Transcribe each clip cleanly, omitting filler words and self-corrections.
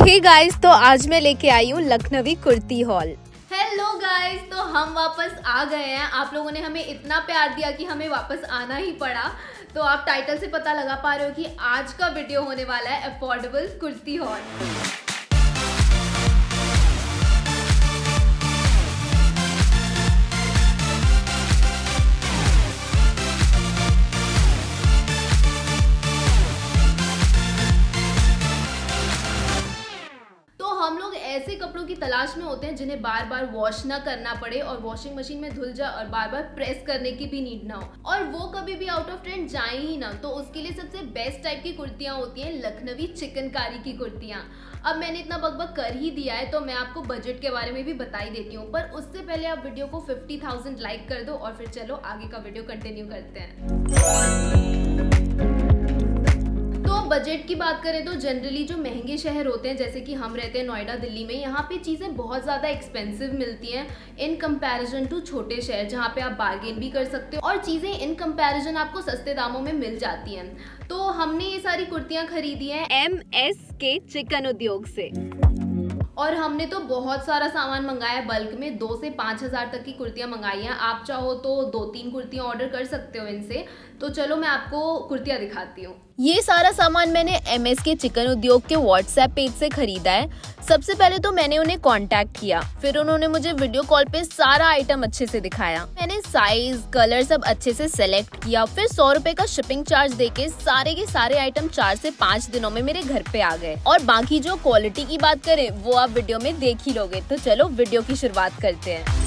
Hey guys, तो आज मैं लेके आई हूँ Lucknowi kurti haul. Hello guys, तो हम वापस आ गए हैं। आप लोगों ने हमें इतना प्यार दिया कि हमें वापस आना ही पड़ा। तो आप टाइटल से पता लगा पा रहे हो कि आज का वीडियो होने वाला है अफोर्डेबल कुर्ती हॉल। हम लोग ऐसे कपड़ों की तलाश में होते हैं जिन्हें बार बार वॉश ना करना पड़े और वॉशिंग मशीन में धुल जाए और बार बार प्रेस करने की भी नीड ना हो और वो कभी भी आउट ऑफ ट्रेंड जाए ही ना। तो उसके लिए सबसे बेस्ट टाइप की कुर्तियां होती हैं लखनवी चिकनकारी की कुर्तियां। अब मैंने इतना बकबक कर ही दिया है तो मैं आपको बजट के बारे में भी बता ही देती हूँ, पर उससे पहले आप वीडियो को 50,000 लाइक कर दो और फिर चलो आगे का वीडियो कंटिन्यू करते हैं। तो बजट की बात करें तो जनरली जो महंगे शहर होते हैं, जैसे कि हम रहते हैं नोएडा दिल्ली में, यहाँ पे चीज़ें बहुत ज़्यादा एक्सपेंसिव मिलती हैं इन कंपैरिजन टू छोटे शहर जहाँ पे आप बार्गेन भी कर सकते हो और चीज़ें इन कंपैरिजन आपको सस्ते दामों में मिल जाती हैं। तो हमने ये सारी कुर्तियाँ खरीदी हैं MSK चिकन उद्योग से और हमने तो बहुत सारा सामान मंगाया है बल्क में। 2 से 5,000 तक की कुर्तियाँ मंगाई हैं। आप चाहो तो 2-3 कुर्तियाँ ऑर्डर कर सकते हो इनसे। तो चलो मैं आपको कुर्तियाँ दिखाती हूँ। ये सारा सामान मैंने MSK चिकन उद्योग के व्हाट्सएप पेज से खरीदा है। सबसे पहले तो मैंने उन्हें कांटेक्ट किया, फिर उन्होंने मुझे वीडियो कॉल पे सारा आइटम अच्छे से दिखाया। मैंने साइज कलर सब अच्छे से सेलेक्ट किया, फिर 100 रुपए का शिपिंग चार्ज देके सारे के सारे आइटम 4 से 5 दिनों में मेरे घर पे आ गए। और बाकी जो क्वालिटी की बात करें वो आप वीडियो में देख ही लोगे। तो चलो वीडियो की शुरुआत करते हैं।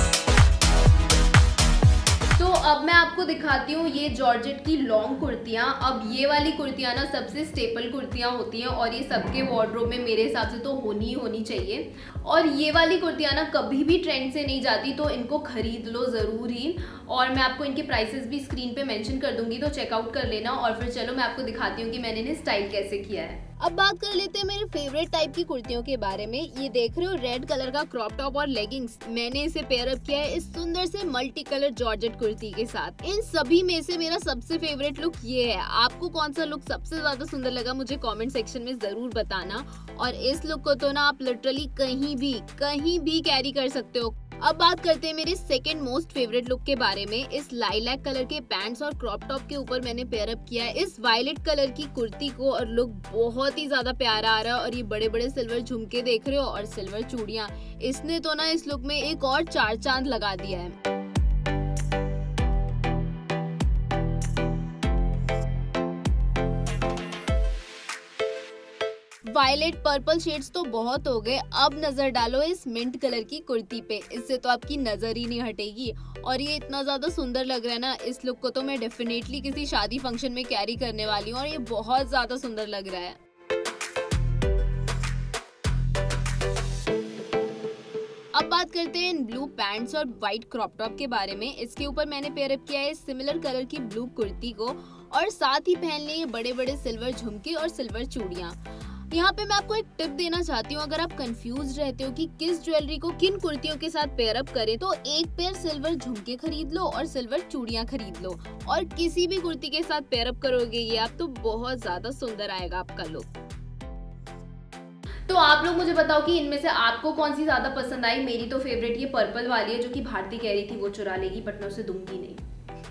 तो अब मैं आपको दिखाती हूँ ये जॉर्जेट की लॉन्ग कुर्तियाँ। अब ये वाली कुर्तियाँ ना सबसे स्टेपल कुर्तियाँ होती हैं और ये सबके वार्डरोब में मेरे हिसाब से तो होनी चाहिए। और ये वाली कुर्तियाँ ना कभी भी ट्रेंड से नहीं जाती, तो इनको खरीद लो ज़रूर ही। और मैं आपको इनके प्राइसेस भी स्क्रीन पे मेंशन कर दूंगी, तो चेकआउट कर लेना। और फिर चलो मैं आपको दिखाती हूँ कि मैंने इन्हें स्टाइल कैसे किया है। अब बात कर लेते हैं मेरे फेवरेट टाइप की कुर्तियों के बारे में। ये देख रहे हो रेड कलर का क्रॉप टॉप और लेगिंग्स, मैंने इसे पेयर अप किया है इस सुंदर से मल्टी कलर जॉर्जेट कुर्ती के साथ। इन सभी में से मेरा सबसे फेवरेट लुक ये है। आपको कौन सा लुक सबसे ज्यादा सुंदर लगा मुझे कमेंट सेक्शन में जरूर बताना। और इस लुक को तो ना आप लिटरली कहीं भी कैरी कर सकते हो। अब बात करते हैं मेरे सेकंड मोस्ट फेवरेट लुक के बारे में। इस लाइलैक कलर के पैंट्स और क्रॉप टॉप के ऊपर मैंने पेयर अप किया है इस वायलेट कलर की कुर्ती को और लुक बहुत ही ज्यादा प्यारा आ रहा है। और ये बड़े बड़े सिल्वर झुमके देख रहे हो और सिल्वर चूड़ियां, इसने तो ना इस लुक में एक और 4 चांद लगा दिया है। वायलेट पर्पल शेड्स तो बहुत हो गए, अब नजर डालो इस मिंट कलर की कुर्ती पे। इससे तो आपकी नजर ही नहीं हटेगी। और ये इतना ज्यादा सुंदर लग रहा है ना, इस लुक को तो मैं डेफिनेटली किसी शादी फंक्शन में कैरी करने वाली हूँ और ये बहुत ज्यादा सुंदर लग रहा है। अब बात करते हैं इन ब्लू पैंट्स और व्हाइट क्रॉप टॉप के बारे में। इसके ऊपर मैंने पेयर अप किया है सिमिलर कलर की ब्लू कुर्ती को और साथ ही पहन लिए बड़े बड़े सिल्वर झुमके और सिल्वर चूड़ियां। यहाँ पे मैं आपको एक टिप देना चाहती हूँ, अगर आप कंफ्यूज रहते हो कि किस ज्वेलरी को किन कुर्तियों के साथ पेयर अप करें, तो एक पेयर सिल्वर झुमके खरीद लो और सिल्वर चूड़ियां खरीद लो और किसी भी कुर्ती के साथ पेयर अप करोगे ये आप, तो बहुत ज्यादा सुंदर आएगा आपका लुक। तो आप लोग मुझे बताओ कि इनमें से आपको कौन सी ज्यादा पसंद आई। मेरी तो फेवरेट ये पर्पल वाली है जो कि भारती कह रही थी वो चुरा लेगी, बट मैं उसे दूंगी नहीं।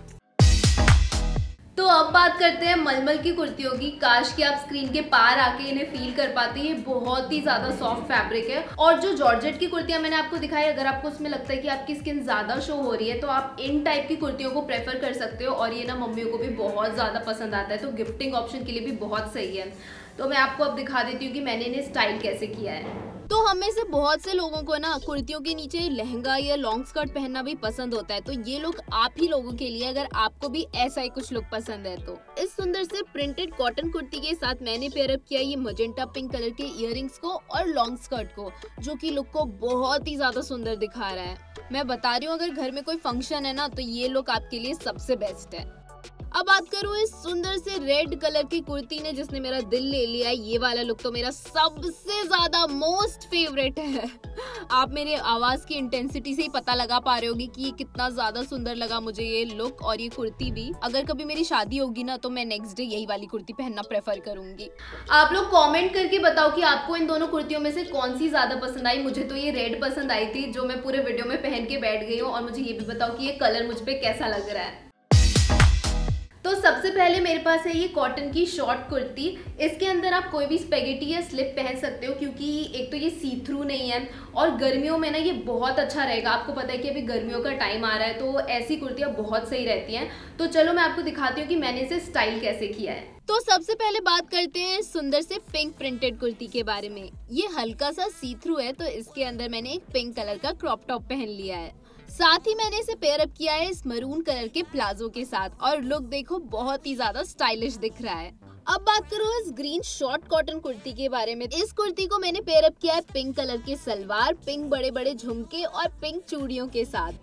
तो अब बात करते हैं मलमल की कुर्तियों की। काश कि आप स्क्रीन के पार आके इन्हें फील कर पाते। ये बहुत ही ज्यादा सॉफ्ट फैब्रिक है। और जो जॉर्जेट की कुर्तियां मैंने आपको दिखाई, अगर आपको उसमें लगता है कि आपकी स्किन ज्यादा शो हो रही है तो आप इन टाइप की कुर्तियों को प्रेफर कर सकते हो। और ये ना मम्मियों को भी बहुत ज्यादा पसंद आता है, तो गिफ्टिंग ऑप्शन के लिए भी बहुत सही है। तो मैं आपको अब दिखा देती हूँ कि मैंने इन्हें स्टाइल कैसे किया है। तो हम में से बहुत से लोगों को ना कुर्तियों के नीचे लहंगा या लॉन्ग स्कर्ट पहनना भी पसंद होता है, तो ये लुक आप ही लोगों के लिए, अगर आपको भी ऐसा ही कुछ लुक पसंद है तो। इस सुंदर से प्रिंटेड कॉटन कुर्ती के साथ मैंने पेयर अप किया ये मजेंटा पिंक कलर के इयररिंग्स को और लॉन्ग स्कर्ट को, जो कि लुक को बहुत ही ज्यादा सुंदर दिखा रहा है। मैं बता रही हूँ अगर घर में कोई फंक्शन है ना तो ये लुक आपके लिए सबसे बेस्ट है। अब बात करूँ इस सुंदर से रेड कलर की कुर्ती ने जिसने मेरा दिल ले लिया, ये वाला लुक तो मेरा सबसे ज्यादा मोस्ट फेवरेट है। आप मेरे आवाज की इंटेंसिटी से ही पता लगा पा रहे होगी कि ये कितना ज्यादा सुंदर लगा मुझे ये लुक और ये कुर्ती भी। अगर कभी मेरी शादी होगी ना तो मैं नेक्स्ट डे यही वाली कुर्ती पहनना प्रेफर करूंगी। आप लोग कमेंट करके बताओ कि आपको इन दोनों कुर्तियों में से कौन सी ज्यादा पसंद आई। मुझे तो ये रेड पसंद आई थी जो मैं पूरे वीडियो में पहन के बैठ गई हूँ, और मुझे ये भी बताओ कि ये कलर मुझ पे कैसा लग रहा है। तो सबसे पहले मेरे पास है ये कॉटन की शॉर्ट कुर्ती। इसके अंदर आप कोई भी स्पेगेटी या स्लिप पहन सकते हो, क्योंकि एक तो ये सी थ्रू नहीं है और गर्मियों में ना ये बहुत अच्छा रहेगा। आपको पता है कि अभी गर्मियों का टाइम आ रहा है तो ऐसी कुर्तियाँ बहुत सही रहती हैं। तो चलो मैं आपको दिखाती हूँ कि मैंने इसे स्टाइल कैसे किया है। तो सबसे पहले बात करते हैं सुंदर से पिंक प्रिंटेड कुर्ती के बारे में। ये हल्का सा सी थ्रू है तो इसके अंदर मैंने एक पिंक कलर का क्रॉप टॉप पहन लिया है। साथ ही मैंने इसे पेयर अप किया है इस मरून कलर के प्लाजो के साथ और लुक देखो बहुत ही ज्यादा स्टाइलिश दिख रहा है। अब बात करो इस ग्रीन शॉर्ट कॉटन कुर्ती के बारे में। इस कुर्ती को मैंने पेयर अप किया है पिंक कलर के सलवार, पिंक बड़े बड़े झुमके और पिंक चूड़ियों के साथ।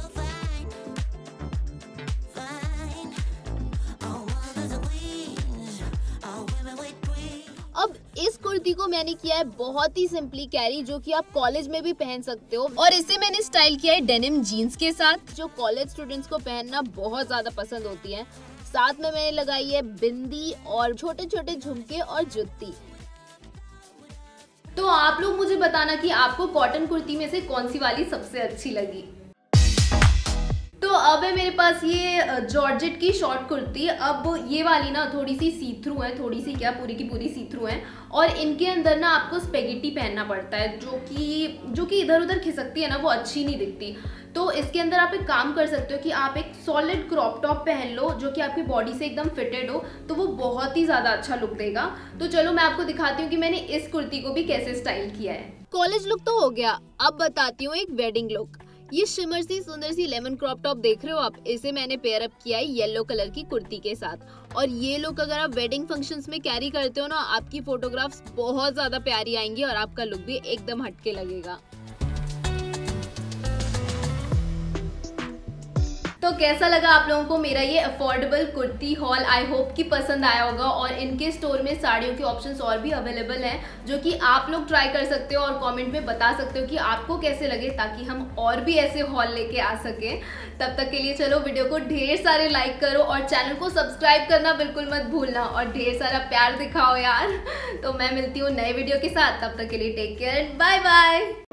अब इस कुर्ती को मैंने किया है बहुत ही सिंपली कैरी, जो कि आप कॉलेज में भी पहन सकते हो, और इसे मैंने स्टाइल किया है डेनिम जीन्स के साथ जो कॉलेज स्टूडेंट्स को पहनना बहुत ज्यादा पसंद होती है। साथ में मैंने लगाई है बिंदी और छोटे छोटे झुमके और जुत्ती। तो आप लोग मुझे बताना कि आपको कॉटन कुर्ती में से कौन सी वाली सबसे अच्छी लगी। तो अब है मेरे पास ये जॉर्जेट की शॉर्ट कुर्ती। अब ये वाली ना थोड़ी सी सी थ्रू है, थोड़ी सी क्या पूरी की पूरी सी थ्रू है, और इनके अंदर ना आपको स्पेगेटी पहनना पड़ता है जो कि इधर उधर खिसकती है ना, वो अच्छी नहीं दिखती। तो इसके अंदर आप एक काम कर सकते हो कि आप एक सॉलिड क्रॉप टॉप पहन लो जो कि आपकी बॉडी से एकदम फिटेड हो, तो वो बहुत ही ज़्यादा अच्छा लुक देगा। तो चलो मैं आपको दिखाती हूँ कि मैंने इस कुर्ती को भी कैसे स्टाइल किया है। कॉलेज लुक तो हो गया, अब बताती हूँ एक वेडिंग लुक। ये शिमर सी सुंदर सी लेमन क्रॉप टॉप देख रहे हो आप, इसे मैंने पेयर अप किया है येलो कलर की कुर्ती के साथ। और ये लुक अगर आप वेडिंग फंक्शंस में कैरी करते हो ना, आपकी फोटोग्राफ्स बहुत ज्यादा प्यारी आएंगी और आपका लुक भी एकदम हटके लगेगा। तो कैसा लगा आप लोगों को मेरा ये affordable kurti haul? I hope कि पसंद आया होगा। और इनके स्टोर में साड़ियों के ऑप्शंस और भी अवेलेबल हैं जो कि आप लोग ट्राई कर सकते हो और कमेंट में बता सकते हो कि आपको कैसे लगे, ताकि हम और भी ऐसे हॉल लेके आ सकें। तब तक के लिए चलो वीडियो को ढेर सारे लाइक करो और चैनल को सब्सक्राइब करना बिल्कुल मत भूलना और ढेर सारा प्यार दिखाओ यार। तो मैं मिलती हूँ नए वीडियो के साथ, तब तक के लिए टेक केयर, बाय बाय।